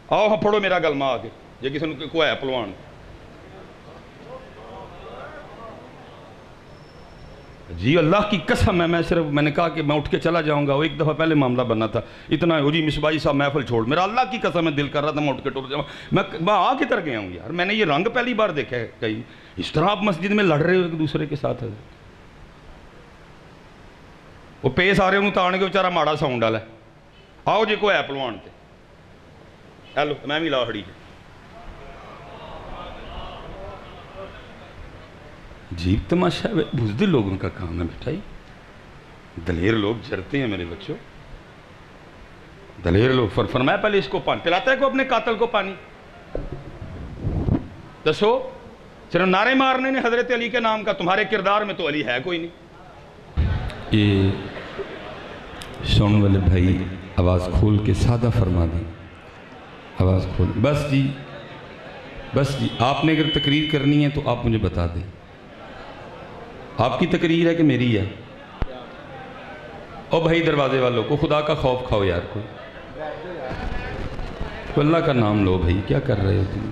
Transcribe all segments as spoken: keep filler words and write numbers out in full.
آؤ ہاں پڑھو میرا گلما آ کے جی کسی نے کوئی ہے پلوان جی اللہ کی قسم ہے میں صرف میں نے کہا کہ میں اٹھ کے چلا جاؤں گا وہ ایک دفعہ پہلے معاملہ بننا تھا اتنا ہو جی مصباحی صاحب محفل چھوڑ میرا اللہ کی قسم میں دل کر رہا تھا میں اٹھ کے ٹور جاؤں میں میں آ کدھر گیا ہوں یار میں نے یہ رنگ پہلی بار دیکھا ہے کہیں اس طرح آپ مسجد میں لڑ رہے ہو ایک دوسرے کے ساتھ وہ پیس آ رہے انہوں تاڑ کے بیچارہ ماڑا ساؤنڈ والا ہے آؤ جی کوئی ہے پلوان تے ہیلو میں بھی لاہڑی عجیب تماشا ہے بزدل لوگوں کا کام ہے بیٹا ہی دلیر لوگ جرتے ہیں میرے بچوں دلیر لوگ فر فرمایا پہلے اس کو پانی پلاتا ہے کو اپنے قاتل کو پانی دسو صرف نعرے مارنے نے حضرت علی کے نام کا تمہارے کردار میں تو علی ہے کوئی نہیں یہ سن والے بھائی آواز کھول کے سادہ فرما دیں آواز کھول بس جی بس جی آپ نے اگر تقریر کرنی ہے تو آپ مجھے بتا دیں آپ کی تقریر ہے کہ میری ہے او بھائی دروازے والوں کو خدا کا خوف کھاؤ یار کوئی تو اللہ کا نام لو بھائی کیا کر رہے ہو تم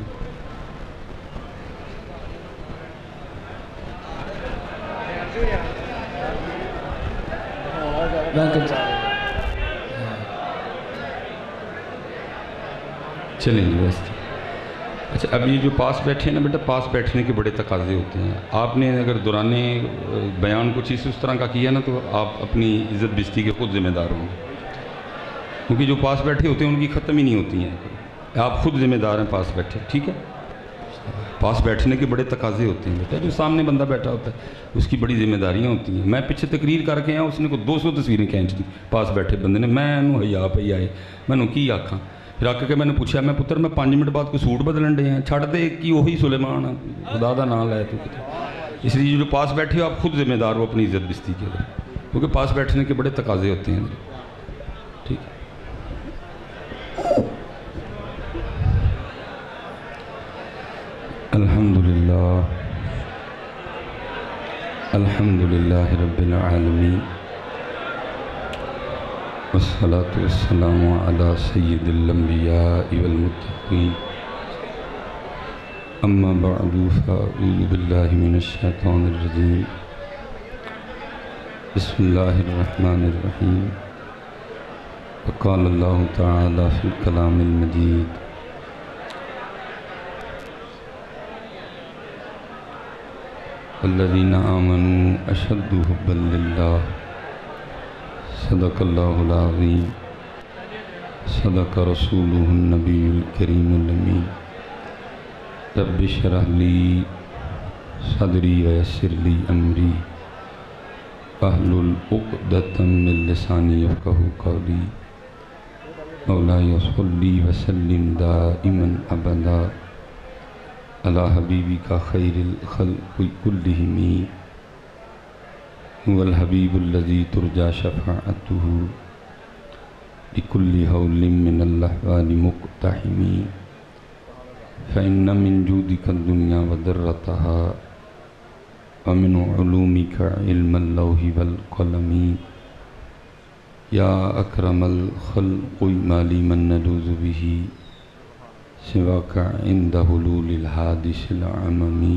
چلیں جی بس اچھا اب یہ جو پاس بیٹھے ہیں نا بیٹا پاس بیٹھنے کے بڑے تقاضے ہوتے ہیں آپ نے اگر دوران بیان کچھ اس اس طرح کا کیا نا تو آپ اپنی عزت بستی کے خود ذمہ دار ہوں گے کیونکہ جو پاس بیٹھے ہوتے ہیں ان کی ختم ہی نہیں ہوتی ہیں آپ خود ذمہ دار ہیں پاس بیٹھے ٹھیک ہے پاس بیٹھنے کے بڑے تقاضے ہوتے ہیں بیٹا جو سامنے بندہ بیٹھا ہوتا ہے اس کی بڑی ذمہ داریاں ہوتی ہیں میں پیچھے تقریر کر کے آیا اس نے کو دو سو تصویریں کھینچ دی پاس بیٹھے بندے نے میں انہوں حیا پہ آئے میں انہوں کی آکھاں پھر آکے کہ میں نے پوچھا میں پتر میں پانچ منٹ بعد کوئی سوٹ بدلن دے ہیں چھڑ دے کی وہی سلیمان خدا دا نام لائے تو کتے اس لیے جو پاس بیٹھے ہو آپ خود ذمہ دار ہو اپنی عزت بستی کے لیے کیونکہ پاس بیٹھنے کے بڑے تقاضے ہوتے ہیں ٹھیک ہے الحمدللہ الحمدللہ رب العالمین والصلاة والسلام على سید الانبیاء والمتقین اما بعد فاعوذ باللہ من الشیطان الرجیم بسم اللہ الرحمن الرحیم وقال اللہ تعالی فی الکلام المجید والذین آمنوا اشد حبا للہ صدق اللہ العظیم صدق رسولہ النبی الکریم الامین رب اشرح لی صدری ویسر لی امری واحلل عقدۃ من لسانی یفقہوا قولی مولاي صلی وسلم دائما ابدا علی حبیبک خیر الخلق کلہم هو الحبیب الذی ترجى شفاعته بكل حول من الاحوال مقتحم فإن من جودك الدنيا وضرتها ومن علومك علم اللوح والقلم یا اکرم الخلق ما لی من نلوذ به سواک عند حلول الحادث العممی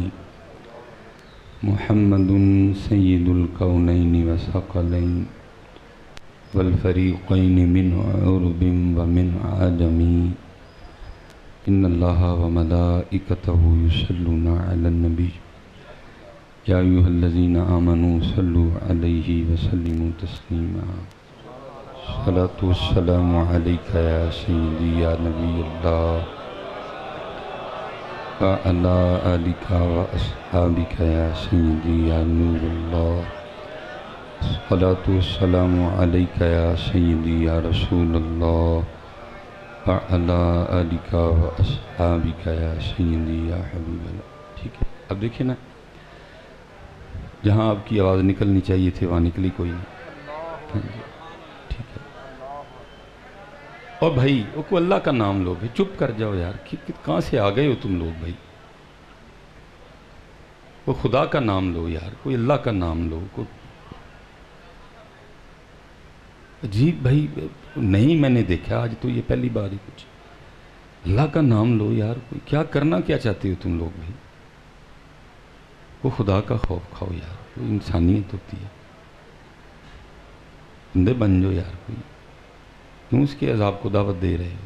محمد سید الکونین وثقلین والفریقین من عرب ومن عجم ان اللہ وملائکتہ یصلون علی النبی یا ایہا الذین آمنوا صلوا علیہ وسلموا تسلیما صلاة والسلام علیکہ یا سیدی یا نبی اللہ وعلى آلك وأصحابك يا سيدي يا نور الله الصلاة والسلام عليك يا سيدي يا رسول الله وعلى آلك وأصحابك يا سيدي يا حبيب الله ٹھیک ہے اب دیکھیں نا جہاں آپ کی آواز نکلنی چاہیے تھی وہاں نکلی کوئی نہیں ٹھیک ہے اور بھائی وہ کو اللہ کا نام لو بھائی چپ کر جاؤ یار کہاں سے آ گئے ہو تم لوگ بھائی وہ خدا کا نام لو یار کوئی اللہ کا نام لو کو عجیب بھائی نہیں میں نے دیکھا آج تو یہ پہلی بار ہی کچھ اللہ کا نام لو یار. کوئی کیا کرنا کیا چاہتے ہو تم لوگ بھائی؟ وہ خدا کا خوف کھاؤ یار. کوئی انسانیت ہوتی ہے. بندے بن جو یار. کوئی کیوں اس کے عذاب کو دعوت دے رہے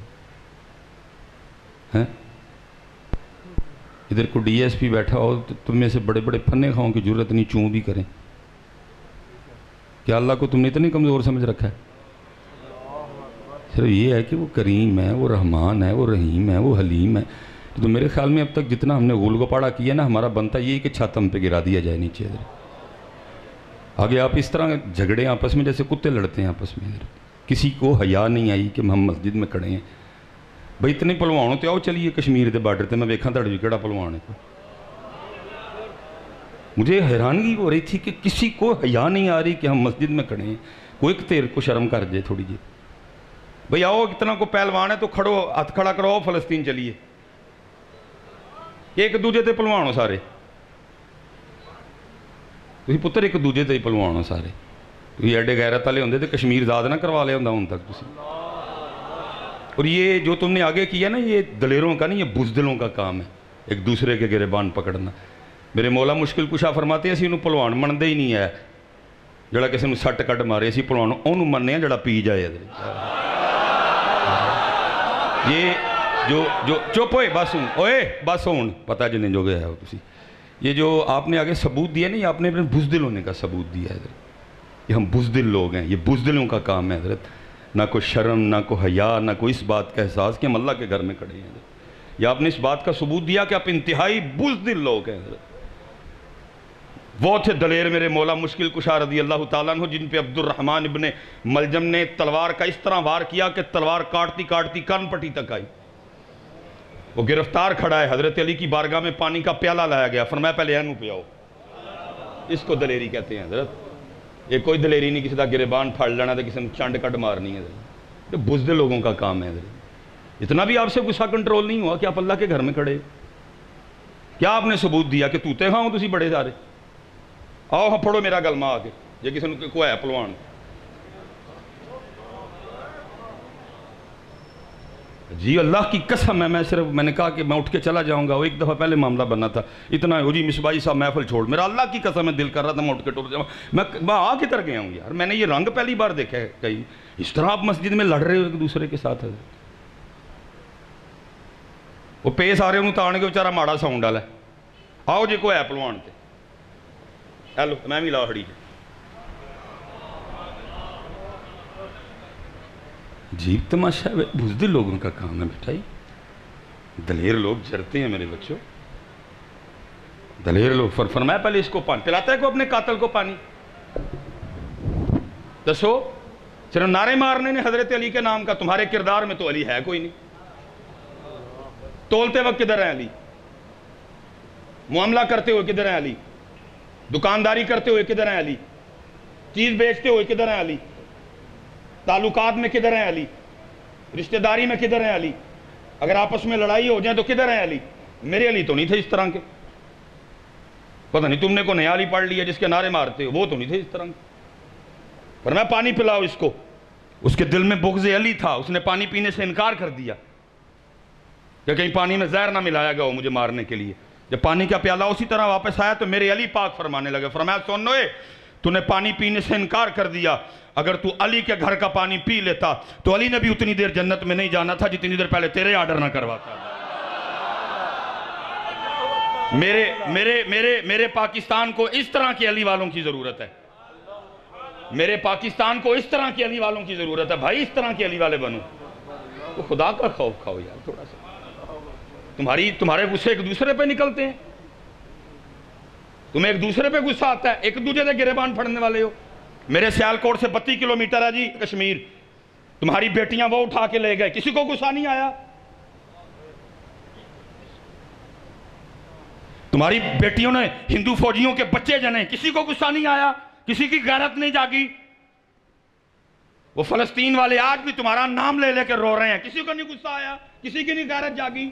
ہو ہیں؟ ادھر کو ڈی ایس پی بیٹھا ہو تو تم میں سے بڑے بڑے پھنے کھاؤں کی ضرورت نہیں، چوں بھی کریں. کیا اللہ کو تم نے اتنی کمزور سمجھ رکھا ہے؟ صرف یہ ہے کہ وہ کریم ہے، وہ رحمان ہے، وہ رحیم ہے، وہ حلیم ہے. تو میرے خیال میں اب تک جتنا ہم نے غول گپاڑا کیا نا، ہمارا بنتا یہ کہ چھت ہم پہ گرا دیا جائے نیچے. ادھر آگے آپ اس طرح جھگڑے آپس میں جیسے کتے لڑتے ہیں آپس میں. ادھر کسی کو حیا نہیں آئی کہ ہم مسجد میں کھڑے ہیں. بھائی اتنے پلوانوں تے آؤ چلیے کشمیر دے بارڈر تے میں ویکھاں تہاڈے کیڑا پلوان ہے. مجھے حیرانگی ہو رہی تھی کہ کسی کو حیا نہیں آ رہی کہ ہم مسجد میں کھڑے ہیں. کوئی تیر کو شرم کر جائے تھوڑی جی. بھئی آؤ اتنا کو پہلوان ہے تو کھڑو، ہاتھ کھڑا کرو، فلسطین چلیے. ایک دوجے تے پلوان ہو سارے. تسی پتر ایک دوجے تے ہی پلوان ہو سارے. تسی ایڈے غیرت والے ہوندے تے کشمیر آزاد نہ کروا لے ہوندا ہن تک تسی. اور یہ جو تم نے آگے کیا نا، یہ دلیروں کا نہیں، یہ بزدلوں کا کام ہے، ایک دوسرے کے گریبان پکڑنا. میرے مولا مشکل کشا فرماتے ہیں اسی انہوں پلوان منتے ہی نہیں ہے جڑا کسی نے سٹ کٹ مارے. اسی پلوان انہوں مننے ہیں جڑا پی جائے. یہ جو جو چپ ہوئے بس ہوں اوئے بس ہوں پتہ جنہیں جو گیا ہو تسی. یہ جو آپ نے آگے ثبوت دیا نہیں، آپ نے اپنے بزدل ہونے کا ثبوت دیا ہے. یہ ہم بزدل لوگ ہیں، یہ بزدلوں کا کام ہے حضرت. نہ کوئی شرم، نہ کوئی حیا، نہ کوئی اس بات کا احساس کہ ہم اللہ کے گھر میں کھڑے ہیں. یا آپ نے اس بات کا ثبوت دیا کہ آپ انتہائی بزدل لوگ ہیں حضرت. وہ تھے دلیر میرے مولا مشکل کشا رضی اللہ تعالیٰ عنہ، جن پہ عبد الرحمن ابن ملجم نے تلوار کا اس طرح وار کیا کہ تلوار کاٹتی کاٹتی کان پٹی تک آئی. وہ گرفتار کھڑا ہے، حضرت علی کی بارگاہ میں پانی کا پیالہ لایا گیا، فرمایا پہلے اینو پہ آؤ. اس کو دلیری کہتے ہیں حضرت. یہ کوئی دلیری نہیں کسی دا گریبان پھاڑ لینا تھا، کسی نے چانڈ کٹ مارنی ہے. یہ بزدل لوگوں کا کام ہے حضرت. اتنا بھی آپ سے غصہ کنٹرول نہیں ہوا کہ آپ اللہ کے گھر میں کھڑے. کیا آپ نے ثبوت دیا کہ توتے ہاں تسی بڑے سارے؟ آؤ ہاں پڑھو میرا گلمہ آ کے یہ کسی نے کوئی ہے پلوان. جی اللہ کی قسم ہے، میں صرف میں نے کہا کہ میں اٹھ کے چلا جاؤں گا. وہ ایک دفعہ پہلے معاملہ بننا تھا اتنا ہو جی مصباحی صاحب محفل چھوڑ. میرا اللہ کی قسم ہے دل کر رہا تھا میں اٹھ کے ٹور جاؤں. میں میں آ کے تر گیا ہوں یار. میں نے یہ رنگ پہلی بار دیکھا ہے کہیں اس طرح آپ مسجد میں لڑ رہے ہو ایک دوسرے کے ساتھ. وہ پیس آ رہے انہوں تانے کے بیچارہ ماڑا ساؤنڈ والا ہے. آؤ جی کوئی ہے پلوان تے ہیلو میں بھی لا کھڑی. عجیب تماشا ہے، بزدل لوگوں کا کام ہے بیٹا. دلیر لوگ جرتے ہیں میرے بچوں. دلیر لوگ فر فرمایا پہلے اس کو پانی پلاتا ہے کو اپنے قاتل کو پانی. دسو صرف نعرے مارنے نے حضرت علی کے نام کا، تمہارے کردار میں تو علی ہے کوئی نہیں. تولتے وقت کدھر ہے علی؟ معاملہ کرتے ہوئے کدھر ہے علی؟ دکانداری کرتے ہوئے کدھر ہے علی؟ چیز بیچتے ہوئے کدھر ہے علی؟ تعلقات میں کدھر ہے علی؟ رشتہ داری میں کدھر ہے علی؟ اگر آپس میں لڑائی ہو جائیں تو کدھر ہے علی؟ میرے علی تو نہیں تھے اس طرح کے. پتہ نہیں تم نے کو نیا علی پڑھ لیا جس کے نعرے مارتے ہو، وہ تو نہیں تھے اس طرح کے. پر میں پانی پلاؤ اس کو. اس کے دل میں بغض علی تھا، اس نے پانی پینے سے انکار کر دیا کہ کہیں پانی میں زہر نہ ملایا گیا ہو مجھے مارنے کے لیے. جب پانی کا پیالہ اسی طرح واپس آیا تو میرے علی پاک فرمانے لگے، فرمایا سنوئے تو نے پانی پینے سے انکار کر دیا. اگر تو علی کے گھر کا پانی پی لیتا تو علی نے بھی اتنی دیر جنت میں نہیں جانا تھا جتنی دیر پہلے تیرے آرڈر نہ کرواتا. میرے میرے میرے میرے پاکستان کو اس طرح کے علی والوں کی ضرورت ہے. میرے پاکستان کو اس طرح کے علی والوں کی ضرورت ہے. بھائی اس طرح کے علی والے بنو. تو خدا کا خوف کھاؤ یار تھوڑا سا. تمہاری تمہارے غصے ایک دوسرے پہ نکلتے ہیں. تمہیں ایک دوسرے پہ غصہ آتا ہے، ایک دوسرے سے گریبان پھڑنے والے ہو. میرے سیالکوٹ سے بتی کلومیٹر ہے جی کشمیر. تمہاری بیٹیاں وہ اٹھا کے لے گئے، کسی کو غصہ نہیں آیا؟ تمہاری بیٹیوں نے ہندو فوجیوں کے بچے جنے، کسی کو غصہ نہیں آیا؟ کسی کی غیرت نہیں جاگی؟ وہ فلسطین والے آج بھی تمہارا نام لے لے کے رو رہے ہیں، کسی کو نہیں غصہ آیا؟ کسی کی نہیں غیرت جاگی؟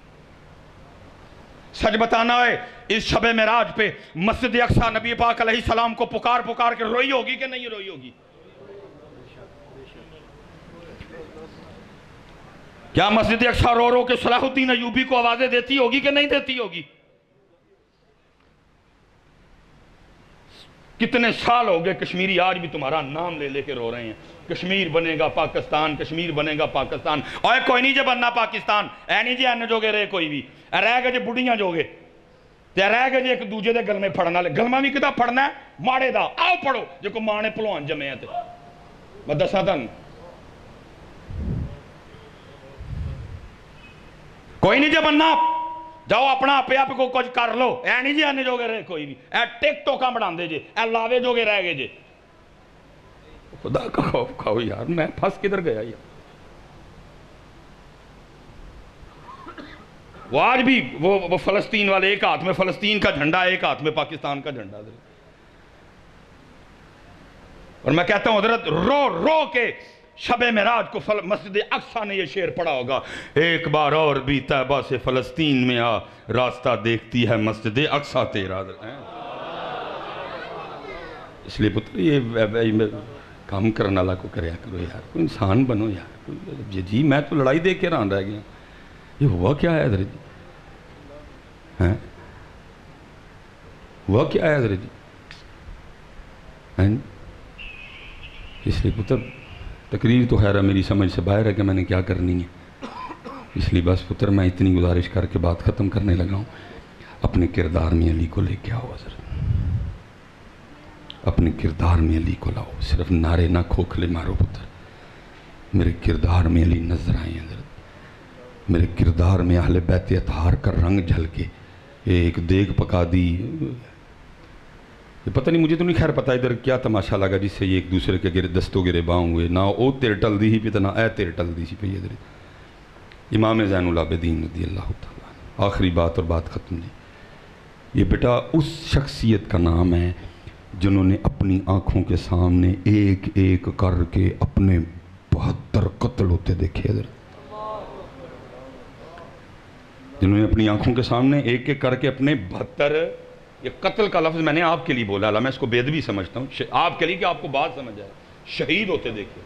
سچ بتانا ہے اس شب معراج پہ مسجد اقصی نبی پاک علیہ السلام کو پکار پکار کے روئی ہوگی کہ نہیں روئی ہوگی؟ کیا مسجد اقصی رو رو کے صلاح الدین ایوبی کو آوازیں دیتی ہوگی کہ نہیں دیتی ہوگی؟ کتنے سال ہو گئے کشمیری آج بھی تمہارا نام لے لے کے رو رہے ہیں، کشمیر بنے گا پاکستان، کشمیر بنے گا پاکستان۔ اوے کوئی نہیں جے بننا پاکستان، اے نہیں جے این جو گے رہے کوئی بھی، اے رہ گئے جے بڑھیاں جو گے، تے رہ گئے جے ایک دوجے دے گلمے پھڑنا لے، گلمہ بھی کدا پھڑنا ہے؟ ماڑے دا، آؤ پڑھو، جے کو مانے پلوان جمعے ہیں تے میں دسا تن کوئی نہیں جے بننا، جاؤ اپنا اپنے آپ کو کچھ کر لو، اے نہیں جی آنے جو گے رہے کوئی بھی، اے ٹک ٹوکاں بڑھان دے جے، اے لاوے جو گے رہ گے جے۔ خدا کا خوف کھاؤ یار، میں پھنس کدھر گیا یار۔ وہ آج بھی وہ, وہ فلسطین والے ایک ہاتھ میں فلسطین کا جھنڈا، ایک ہاتھ میں پاکستان کا جھنڈا، اور میں کہتا ہوں حضرت رو رو کے شب معراج کو مسجد اقصی نے یہ شعر پڑھا ہوگا، ایک بار اور بھی طیبہ سے فلسطین میں آ، راستہ دیکھتی ہے مسجد اقصی تیرا۔ اس لیے پتر یہ کام کرنا اللہ کو کریا کرو یار، کوئی انسان بنو یار۔ جی جی میں تو لڑائی دیکھ کے ران رہ گیا، یہ ہوا کیا ہے حضرت جی؟ ہیں ہوا کیا ہے حضرت جی؟ ہیں اس لیے پتر تقریر تو خیر میری سمجھ سے باہر ہے کہ میں نے کیا کرنی ہے، اس لیے بس پتر میں اتنی گزارش کر کے بات ختم کرنے لگا ہوں، اپنے کردار میں علی کو لے کے آؤ حضرت، اپنے کردار میں علی کو لاؤ، صرف نعرے نہ کھوکھلے مارو پتر، میرے کردار میں علی نظر آئیں حضرت، میرے کردار میں اہل بیت اطہار کا رنگ جھلکے، ایک دیگ پکا دی، یہ پتہ نہیں مجھے تو نہیں خیر پتہ ادھر کیا تماشا لگا جس سے یہ ایک دوسرے کے گرے دستوں گرے باؤں ہوئے، نہ او تیر ٹل دی ہی پہ نہ اے تیر ٹل دی سی پہ ادھر۔ امام زین العابدین رضی اللہ تعالیٰ، آخری بات اور بات ختم جی، یہ بیٹا اس شخصیت کا نام ہے جنہوں نے اپنی آنکھوں کے سامنے ایک ایک کر کے اپنے بہتر قتل ہوتے دیکھے حضرت، جنہوں نے اپنی آنکھوں کے سامنے ایک ایک کر کے اپنے بہتر، یہ قتل کا لفظ میں نے آپ کے لیے بولا، اللہ میں اس کو بےدبی سمجھتا ہوں آپ کے لیے کہ آپ کو بات سمجھ آئے، شہید ہوتے دیکھے۔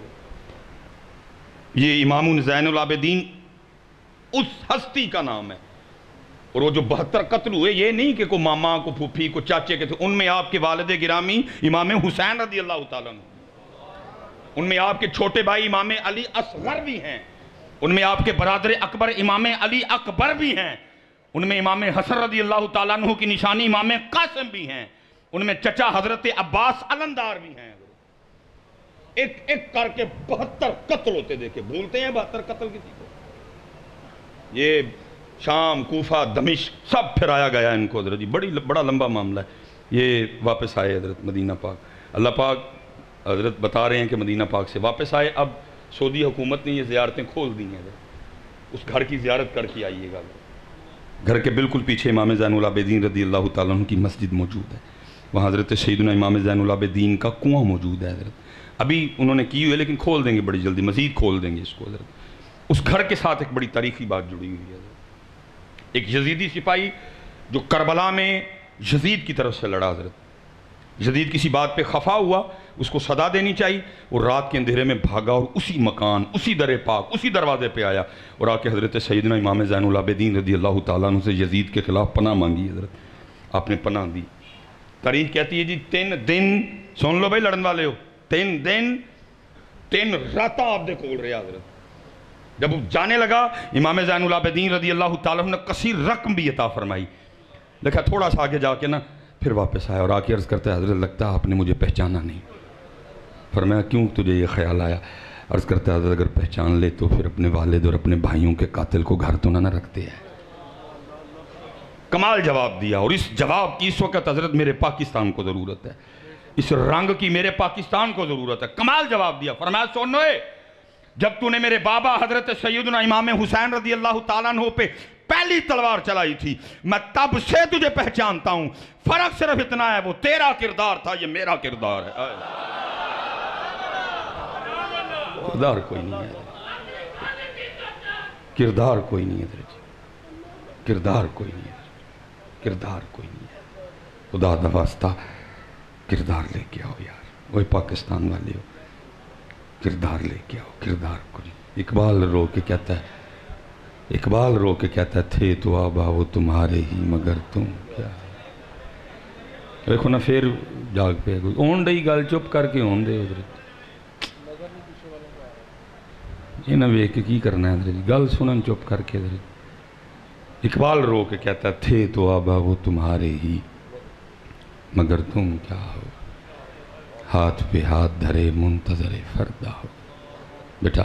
یہ امام زین العابدین اس ہستی کا نام ہے، اور وہ جو بہتر قتل ہوئے یہ نہیں کہ کوئی ماما کو پھوپھی کو چاچے کے تھے، ان میں آپ کے والد گرامی امام حسین رضی اللہ تعالیٰ عنہ، ان میں آپ کے چھوٹے بھائی امام علی اصغر بھی ہیں، ان میں آپ کے برادر اکبر امام علی اکبر بھی ہیں، ان میں امام حسن رضی اللہ تعالیٰ عنہ کی نشانی امام قاسم بھی ہیں، ان میں چچا حضرت عباس علمدار بھی ہیں۔ ایک ایک کر کے بہتر قتل ہوتے دیکھے، بھولتے ہیں بہتر قتل کسی کو؟ یہ شام، کوفہ، دمشق سب پھرایا گیا ان کو حضرت جی، بڑی بڑا لمبا معاملہ ہے۔ یہ واپس آئے حضرت مدینہ پاک، اللہ پاک حضرت بتا رہے ہیں کہ مدینہ پاک سے واپس آئے، اب سعودی حکومت نے یہ زیارتیں کھول دی ہیں، اس گھر کی زیارت کر کے آئیے گا۔ گھر کے بالکل پیچھے امام زین العابدین رضی اللہ تعالیٰ عنہ کی مسجد موجود ہے، وہاں حضرت سیدنا امام زین العابدین کا کنواں موجود ہے حضرت، ابھی انہوں نے کی ہوئی ہے لیکن کھول دیں گے بڑی جلدی، مزید کھول دیں گے اس کو حضرت۔ اس گھر کے ساتھ ایک بڑی تاریخی بات جڑی ہوئی ہے حضرت، ایک یزیدی سپاہی جو کربلا میں یزید کی طرف سے لڑا حضرت، یزید کسی بات پہ خفا ہوا، اس کو صدا دینی چاہیے، اور رات کے اندھیرے میں بھاگا اور اسی مکان، اسی در پاک، اسی دروازے پہ آیا اور آ کے حضرت سیدنا امام زین العابدین رضی اللہ تعالیٰ عنہ سے یزید کے خلاف پناہ مانگی حضرت، آپ نے پناہ دی۔ تاریخ کہتی ہے جی تین دن، سن لو بھائی لڑن والے ہو، تین دن تین راتاں آپ دے کھول رہے حضرت۔ جب وہ جانے لگا امام زین العابدین رضی اللہ تعالیٰ عنہ نے کثیر رقم بھی عطا فرمائی، لکھا تھوڑا سا آگے جا کے نا پھر واپس آیا اور آ کے عرض کرتا ہے حضرت لگتا ہے آپ نے مجھے پہچانا نہیں۔ فرمایا کیوں تجھے یہ خیال آیا؟ عرض کرتا ہے حضرت اگر پہچان لے تو پھر اپنے والد اور اپنے بھائیوں کے قاتل کو گھر تو نہ نہ رکھتے ہیں۔ کمال جواب دیا، اور اس جواب کی اس وقت حضرت میرے پاکستان کو ضرورت ہے، اس رنگ کی میرے پاکستان کو ضرورت ہے۔ کمال جواب دیا، فرمایا سنوے، جب تو نے میرے بابا حضرت سیدنا امام حسین رضی اللہ تعالیٰ عنہ پہ پہلی تلوار چلائی تھی، میں تب سے تجھے پہچانتا ہوں، فرق صرف اتنا ہے وہ تیرا کردار تھا، یہ میرا کردار ہے۔ کردار کوئی نہیں ہے، کردار کوئی نہیں ہے، کردار کوئی نہیں ہے، کردار کوئی نہیں ہے۔ خدا دا واسطہ کردار لے کے آؤ یار، وہ پاکستان والے ہو، کردار لے کے آؤ، کردار کوئی۔ اقبال رو کے کہتا ہے اقبال رو کے کہتا تھے تو آبا وہ تمہارے ہی مگر تم کیا. دیکھو نا پھر جاگ پہ اون ڈئی گل چپ کر کے اون دے حضرت یہ نہ ویک کے کی کرنا ہے حضرت گل سنن چپ کر کے حضرت. اقبال رو کے کہتا تھے تو آبا وہ تمہارے ہی مگر تم کیا ہو. ہاتھ پہ ہاتھ دھرے منتظر فردا ہو. بیٹا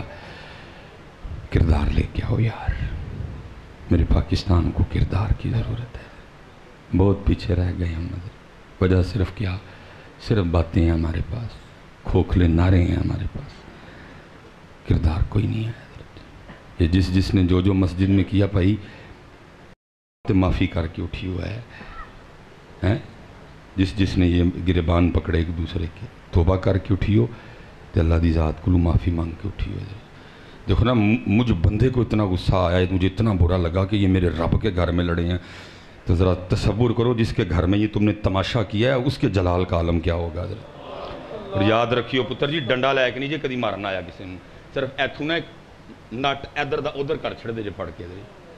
کردار لے کے آؤ یار. میرے پاکستان کو کردار کی ضرورت ہے. بہت پیچھے رہ گئے ہم. وجہ صرف کیا؟ صرف باتیں ہیں ہمارے پاس, کھوکھلے نعرے ہیں ہمارے پاس, کردار کوئی نہیں ہے. یہ جس جس نے جو جو مسجد میں کیا بھائی معافی کر کے اٹھی ہوا ہے. جس جس نے یہ گریبان پکڑے ایک دوسرے کے توبہ کر کے اٹھی ہو تو اللہ دی ذات کو معافی مانگ کے اٹھی ہو. دیکھو نا مجھ بندے کو اتنا غصہ آیا, مجھے اتنا برا لگا کہ یہ میرے رب کے گھر میں لڑے ہیں. تو ذرا تصور کرو جس کے گھر میں یہ تم نے تماشا کیا ہے اس کے جلال کا عالم کیا ہوگا. اور یاد رکھیو پتر جی ڈنڈا لے کے نہیں جی کدی مارنا آیا کسی نے, صرف ایتھوں نا نٹ ادھر دا ادھر کر چھڑ دے جے پڑھ کے.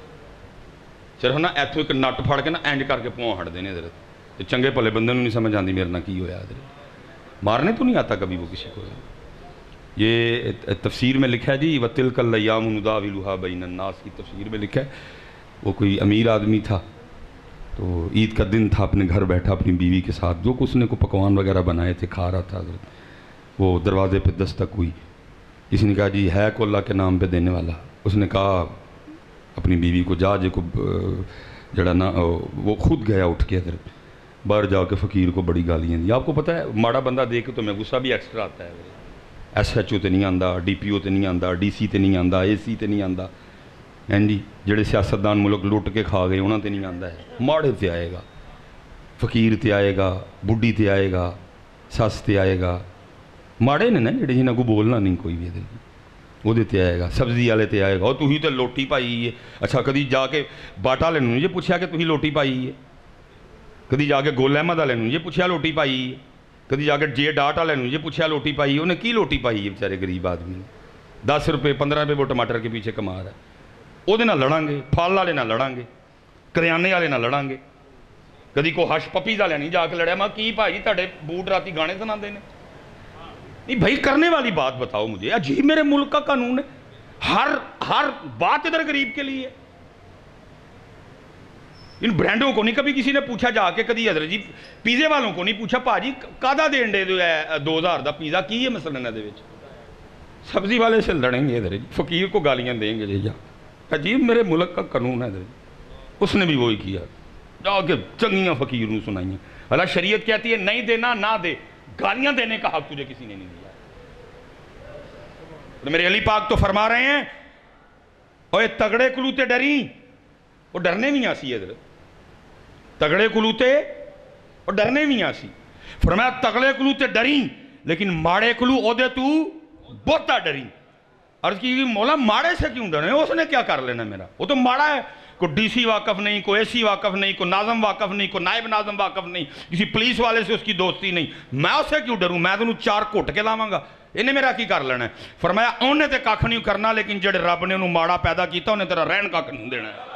صرف نا ایتھوں ایک نٹ پھڑ کے نا اینج کر کے پاؤں ہٹ دینے. ادھر چنگے بھلے بندے نہیں سمجھ آتی میرے نہ کی ہوا. ادھر مارنے تو نہیں آتا کبھی وہ کسی کو. یہ تفسیر میں لکھا ہے جی وَتِلْكَ الْأَيَّامُ نُدَاوِلُهَا بَيْنَ النَّاسِ کی تفسیر میں لکھا ہے. وہ کوئی امیر آدمی تھا تو عید کا دن تھا, اپنے گھر بیٹھا اپنی بیوی کے ساتھ, جو کچھ نے کو پکوان وغیرہ بنائے تھے کھا رہا تھا. وہ دروازے پہ دستک ہوئی. کسی نے کہا جی ہے کو اللہ کے نام پہ دینے والا. اس نے کہا اپنی بیوی کو جا جے کو جڑا نا, وہ خود گیا اٹھ کے ادھر باہر جا کے فقیر کو بڑی گالیاں دی. آپ کو پتہ ہے ماڑا بندہ دیکھ کے تو میں غصہ بھی ایکسٹرا آتا ہے. ایس ایچ او تے نہیں آندا, ڈی پی او تے نہیں آندا, ڈی سی تے نہیں آندا, اے سی تے نہیں آندا. ہیں جی جڑے سیاستدان ملک لٹ کے کھا گئے انہاں تے نہیں آندا ہے. ماڑے تے آئے گا, فقیر تے آئے گا, بڈھی تے آئے گا, سس تے آئے گا. ماڑے نے نا جڑے جنہاں کو بولنا نہیں کوئی بھی وہ تے آئے گا. سبزی والے تے آئے گا, اور تُہی تے لوٹی پائی ہے. اچھا کدی جا کے باٹا والے نے یہ پوچھا کہ تُہی لوٹی پائی ہے. کدی جا کے گول احمد والے نے یہ پوچھا لوٹی پائی ہے. کدی جا کے جے ڈاٹ والے نے یہ پوچھا لوٹی پائی ہے. انہیں کی لوٹی پائی ہے بیچارے غریب آدمی نے. دس روپے پندرہ روپے وہ ٹماٹر کے پیچھے کما رہا ہے. وہ نہ لڑاں گے, پھل والے نہ لڑاں گے, کریانے والے نہ لڑاں گے. کدی کو ہش پپیز والے نہیں جا کے لڑیا. میں کی بھائی تھے بوٹ راتی گانے سنا دے نے. نہیں بھائی کرنے والی بات بتاؤ مجھے. عجیب میرے ملک کا قانون ہے, ہر ہر بات ادھر غریب کے لیے. ان برانڈوں کو نہیں کبھی کسی نے پوچھا جا کے کدی ادھر جی پیزے والوں کو نہیں پوچھا پا جی کادا دین دے جو ہے دو ہزار دا پیزا کی ہے مثلا دے وچ. سبزی والے سے لڑیں گے ادھر جی, فقیر کو گالیاں دیں گے جی. جا عجیب میرے ملک کا قانون ہے ادھر. اس نے بھی وہی کیا, جا کے چنگیاں فقیر نوں سنائیاں. اللہ شریعت کہتی ہے نہیں دینا نہ دے, گالیاں دینے کا حق تجھے کسی نے نہیں دیا. تو میرے علی پاک تو فرما رہے ہیں اوے تگڑے کلوتے ڈری, وہ ڈرنے بھی آسی ادھر. تگڑے کلوتے اور ڈرنے بھی آسی. فرمایا تگڑے کلوتے ڈری لیکن ماڑے کلو او دے تو بہتا ڈری. عرض کی مولا ماڑے سے کیوں ڈرے, اس نے کیا کر لینا میرا, وہ تو ماڑا ہے. کوئی ڈی سی واقف نہیں, کوئی اے سی واقف نہیں, کوئی ناظم واقف نہیں, کوئی نائب ناظم واقف نہیں, کسی پولیس والے سے اس کی دوستی نہیں. میں اس سے کیوں ڈروں, میں تو انہوں چار کوٹ کے لاواں گا, انہیں میرا کی کر لینا ہے. فرمایا انہیں تے کاکھ نہیں کرنا, لیکن جڑے رب نے انہوں ماڑا پیدا کیتا انہیں تیرا رہن کاکھ نہیں دینا ہے.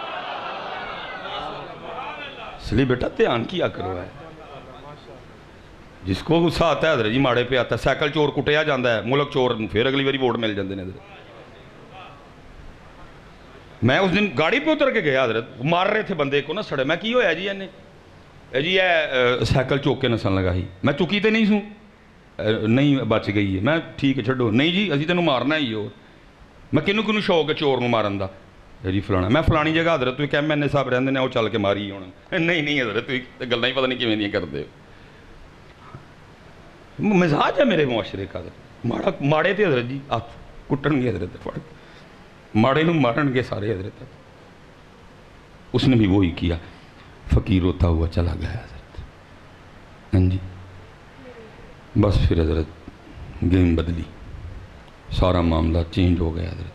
اس لیے بیٹا دھیان کیا کرو ہے. جس کو غصہ آتا ہے ادھر جی ماڑے پہ آتا ہے. سائیکل چور کٹیا جاتا ہے, ملک چور پھر اگلی باری ووٹ مل جاندے نے. ادھر میں اس دن گاڑی پہ اتر کے گیا حضرت, مار رہے تھے بندے کو نا سڑے. میں کی ہویا جی انہیں جی ہے سائیکل چوک کے نسل لگائی. میں چکی تے نہیں سوں, نہیں بچ گئی ہے. میں ٹھیک ہے چھڈو, نہیں جی اسی تینوں مارنا ہی ہو. میں کنوں کنوں شوق ہے چور نوں مارن دا جی فلانا. میں فلانی جگہ حضرت تو ایم این اے صاحب رہندے نے وہ چل کے ماری ہونا. نہیں نہیں حضرت گلاں ہی پتہ نہیں کیویں دیاں کردے. مزاج ہے میرے معاشرے کا. ماڑا ماڑے تے حضرت جی ہاتھ کٹن گے حضرت, پڑ ماڑے نوں مارن گے سارے حضرت. اس نے بھی وہی کیا, فقیر ہوتا ہوا چلا گیا حضرت. ہاں جی بس پھر حضرت گیم بدلی, سارا معاملہ چینج ہو گیا حضرت.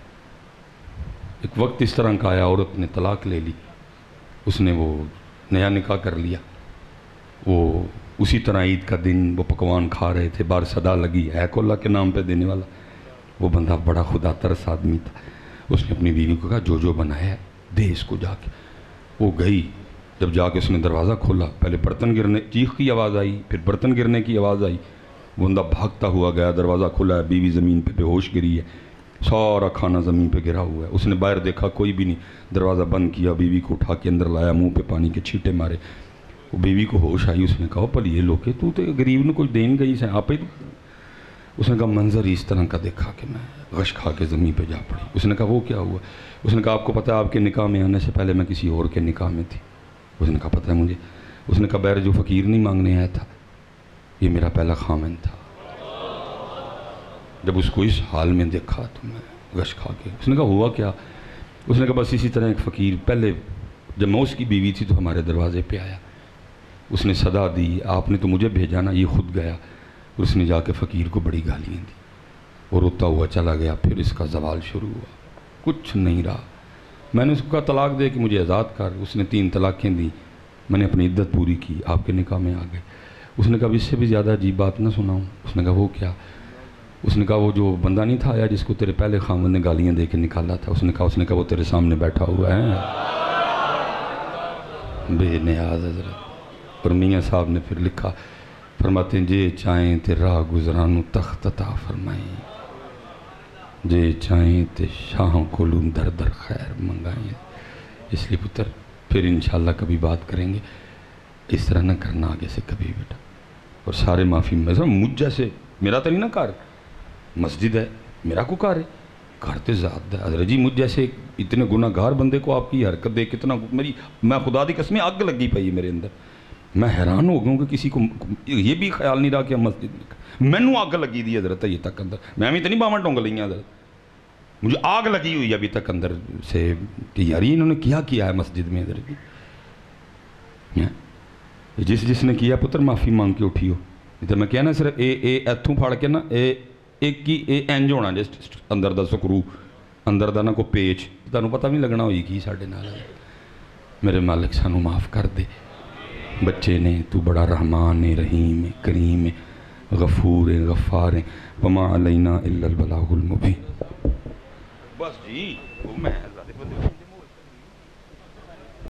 ایک وقت اس طرح کا آیا, عورت نے طلاق لے لی, اس نے وہ نیا نکاح کر لیا. وہ اسی طرح عید کا دن وہ پکوان کھا رہے تھے, باہر صدا لگی ہے کو اللہ کے نام پہ دینے والا. وہ بندہ بڑا خدا ترس آدمی تھا. اس نے اپنی بیوی کو کہا جو جو بنایا ہے دے اس کو جا کے. وہ گئی, جب جا کے اس نے دروازہ کھولا, پہلے برتن گرنے چیخ کی آواز آئی, پھر برتن گرنے کی آواز آئی. بندہ بھاگتا ہوا گیا, دروازہ کھلا ہے, بیوی زمین پہ بے ہوش گری ہے, سارا کھانا زمین پہ گرا ہوا ہے. اس نے باہر دیکھا کوئی بھی نہیں, دروازہ بند کیا, بیوی کو اٹھا کے اندر لایا, منہ پہ پانی کے چھینٹے مارے. وہ بیوی کو ہوش آئی, اس نے کہا پر یہ لوگ تو تے غریب نے کچھ دین گئی سے آپ ہی. اس نے کہا منظر اس طرح کا دیکھا کہ میں غش کھا کے زمین پہ جا پڑی. اس نے کہا وہ کیا ہوا؟ اس نے کہا آپ کو پتہ ہے آپ کے نکاح میں آنے سے پہلے میں کسی اور کے نکاح میں تھی. اس نے کہا پتہ ہے مجھے. اس نے کہا بہر جو فقیر نہیں مانگنے آیا تھا یہ میرا پہلا خامن تھا. جب اس کو اس حال میں دیکھا تو میں غش کھا کے. اس نے کہا ہوا کیا؟ اس نے کہا بس اسی طرح ایک فقیر پہلے جب میں اس کی بیوی تھی تو ہمارے دروازے پہ آیا, اس نے صدا دی آپ نے تو مجھے بھیجا نا, یہ خود گیا. اور اس نے جا کے فقیر کو بڑی گالیاں دی اور روتا ہوا چلا گیا. پھر اس کا زوال شروع ہوا, کچھ نہیں رہا. میں نے اس کو کہا طلاق دے کہ مجھے آزاد کر. اس نے تین طلاقیں دی. میں نے اپنی عدت پوری کی, آپ کے نکاح میں آ گئے. اس نے کہا اس سے بھی زیادہ عجیب بات نہ سناؤں. اس نے کہا وہ کیا؟ اس نے کہا وہ جو بندہ نہیں تھا آیا جس کو تیرے پہلے خامن نے گالیاں دے کے نکالا تھا. اس نے کہا اس نے کہا وہ تیرے سامنے بیٹھا ہوا ہے بے نیاز حضرت. اور میاں صاحب نے پھر لکھا, فرماتے ہیں جے چاہیں تے راہ گزرانو تخت عطا فرمائیں, جے چاہیں تے شاہوں کو لوں در در خیر منگائیں. اس لیے پتر پھر انشاءاللہ کبھی بات کریں گے, اس طرح نہ کرنا آگے سے کبھی بیٹا. اور سارے معافی مجھ جیسے, میرا تو نہیں نا کار, مسجد ہے میرا کو کار ہے, کار تے ذات ہے حضرت جی. مجھ جیسے اتنے گناہ گار بندے کو آپ کی حرکت دے کتنا میری, میں خدا دی قسمیں آگ لگی پئی میرے اندر. میں حیران ہو گیا کہ کسی کو یہ بھی خیال نہیں رہا کہ ہم مسجد میں, میں نو آگ لگی دی حضرت یہ تک اندر. میں بھی تو نہیں باواں ٹونگ لئی حضرت, مجھے آگ لگی ہوئی ابھی تک اندر سے کہ یار یہ انہوں نے کیا کیا ہے مسجد میں حضرت جی. جس جس نے کیا پتر معافی مانگ کے اٹھی ہو. تو میں کہنا صرف اے اے ایتھوں پھاڑ کے نا اے ایک ہی اے انج ہونا جس اندر دا سکرو اندر دا نا کو پیچ, تمہیں پتہ بھی لگنا ہوئی کی ساڈے نال. میرے مالک سانو معاف کر دے. بچے نے تو بڑا رحمان رحیم کریم غفور غفار وما علینا الا البلاغ المبین. بس جی وہ میں